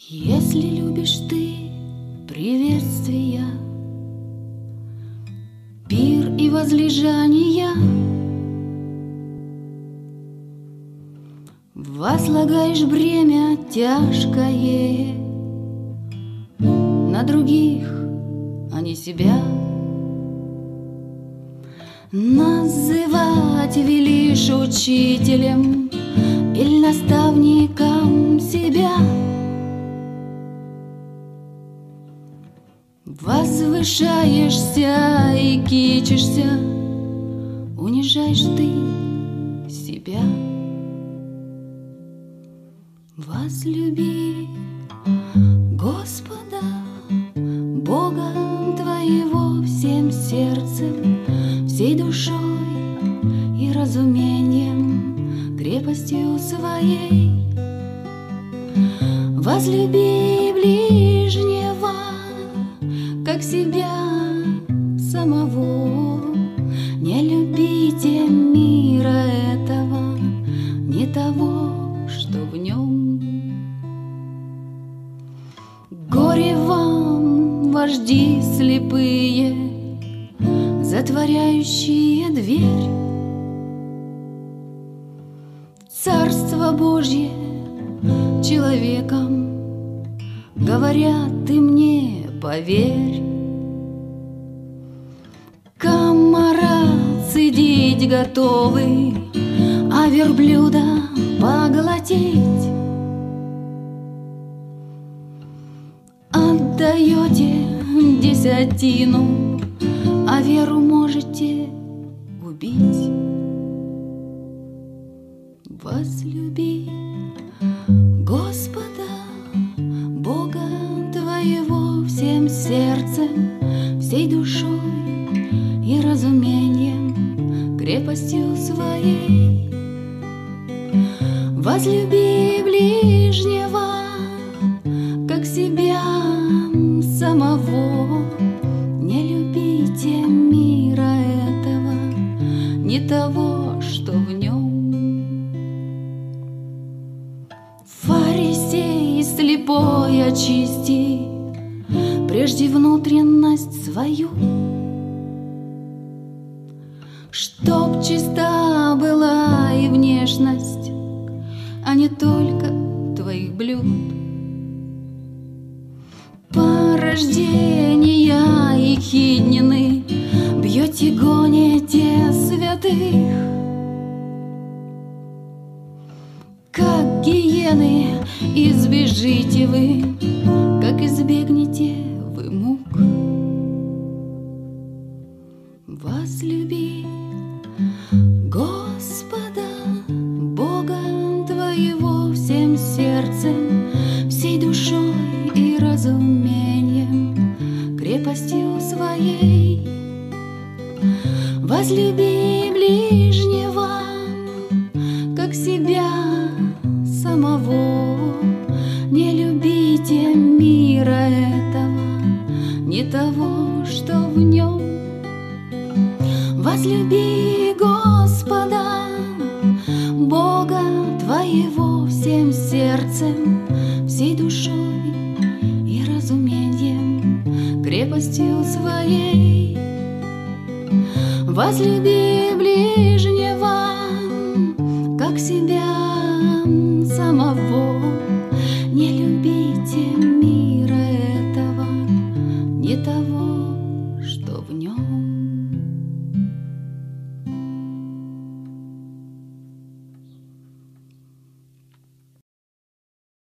Если любишь ты приветствия, пир и возлежания, возлагаешь бремя тяжкое на других, а не себя. Называть велишь учителем или наставником себя. Возвышаешься и кичишься, унижаешь ты себя. Возлюби Господа, Бога твоего всем сердцем, всей душой и разумением, крепостью своей. Возлюби ближнего, как себя самого. Не любите мира этого, не того, что в нем. Горе вам, вожди слепые, затворяющие дверь в Царство Божье человеком. Говорят, ты мне поверь. Комара цедить готовы, а верблюда поглотить. Отдаете десятину, а веру можете убить. Возлюби Господа, Бога твоего всем сердцем, всей душой и разумением, крепостью своей. Возлюби ближнего, как себя самого. Не любите мира этого, не того, что в нем. Фарисей слепой, очисти прежде внутренность свою, чтоб чиста была и внешность, а не только твоих блюд. Порождения и хиднины бьете, гоните святых, как гиены избежите вы, как избегнете вы мук. Возлюби Господа, Бога твоего всем сердцем, всей душой и разумением, крепостью своей. Возлюби ближнего, как себя самого. Не любите мира этого, не того, что в нем. Возлюби Господа, Бога твоего всем сердцем, всей душой и разумением, крепостью своей. Возлюби ближнего,